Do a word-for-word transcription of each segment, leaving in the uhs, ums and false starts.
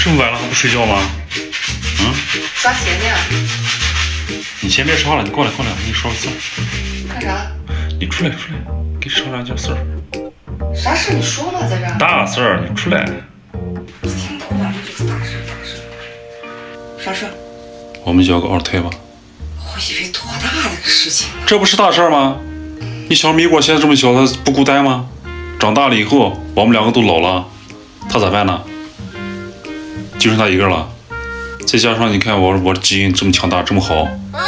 这么晚了还不睡觉吗？嗯？ 刷鞋呢。 你先别吵了，你过来过来，我跟你说个事儿。 干啥？ 你出来出来，给你说两件事儿。 啥事？你说嘛，在这儿。 大事儿，你出来。 一天到晚的就是大事大事。啥事？ 我们要个二胎吧。 我以为多大的个事情。 这不是大事儿吗？你小米果现在这么小，他不孤单吗？长大了以后，我们两个都老了，他咋办呢？就剩他一个了。再加上你看我我基因这么强大，这么好，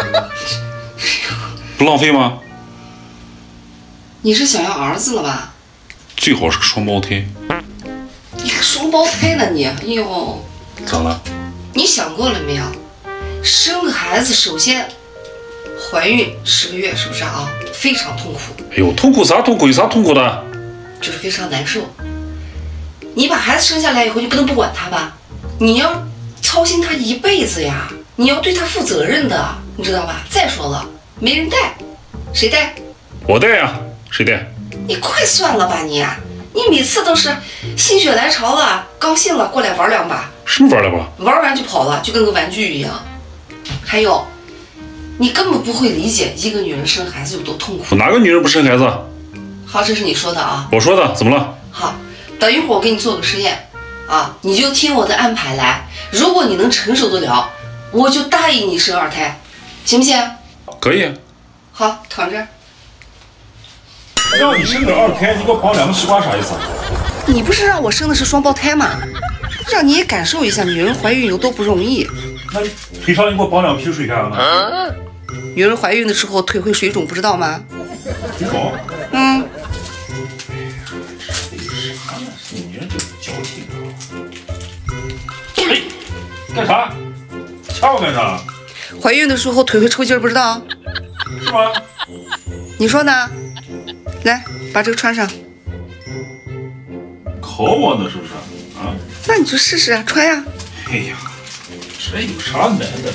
不浪费吗？ 你是想要儿子了吧？ 最好是个双胞胎。 你还双胞胎呢你？哎呦， 咋了？ 你想过了没有？生个孩子，首先怀孕十个月是不是啊？非常痛苦。 哎呦，痛苦啥痛苦？有啥痛苦的？ 就是非常难受。你把孩子生下来以后，你不能不管他吧？你要操心他一辈子呀，你要对他负责任的，你知道吧？再说了，没人带，谁带？ 我带呀，谁带？ 你快算了吧你！你每次都是心血来潮了，高兴了过来玩两把。 什么玩了吧？ 玩完就跑了，就跟个玩具一样。还有，你根本不会理解一个女人生孩子有多痛苦。 哪个女人不生孩子？ 好，这是你说的啊。 我说的，怎么了？ 好，等一会儿我给你做个实验啊，你就听我的安排来。如果你能承受得了，我就答应你生二胎，行不行？ 可以。 好，躺着。 让你生个二胎，你给我绑两个西瓜啥意思？ 你不是让我生的是双胞胎吗？让你也感受一下女人怀孕有多不容易。 那腿上你给我绑两瓶水干啥呢？ 女人怀孕的时候腿会水肿，不知道吗？ 水肿？ 嗯。 女人就是矫情啊！哎，干啥？掐我干啥？ 怀孕的时候腿会抽筋，不知道？ 是吗？ 你说呢？来，把这个穿上。 考我呢是不是？啊？ 那你就试试啊，穿呀。 哎呀，这有啥难的？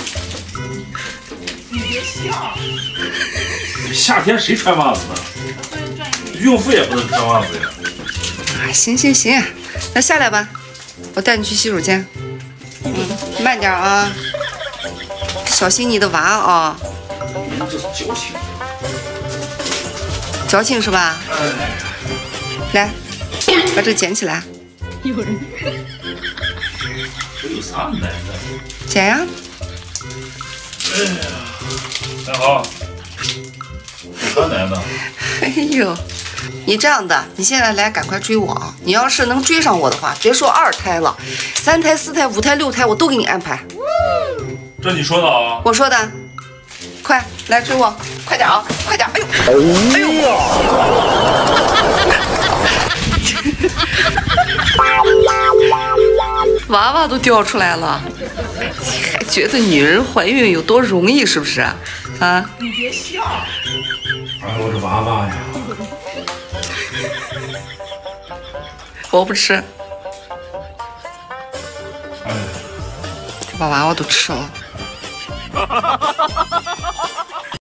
你别笑。 夏天谁穿袜子呢？孕妇也不能穿袜子呀。 啊，行行行，那下来吧，我带你去洗手间。嗯，慢点啊，小心你的娃啊。 你们这是矫情。 矫情是吧？ 哎， 来，把这个捡起来。 有人。 这有啥难的？ 捡呀。 哎呀，大好，有啥难的？ 哎呦，你这样的，你现在来赶快追我啊！你要是能追上我的话，别说二胎了，三胎、四胎、五胎、六胎我都给你安排。 这你说的啊？ 我说的，快来追我，快点啊，快点！哎呦，哎呦！娃娃都掉出来了，还觉得女人怀孕有多容易是不是啊？啊！ 你别笑。 哎，我这娃娃呀！ 我不吃， 哎， 把娃娃都吃了。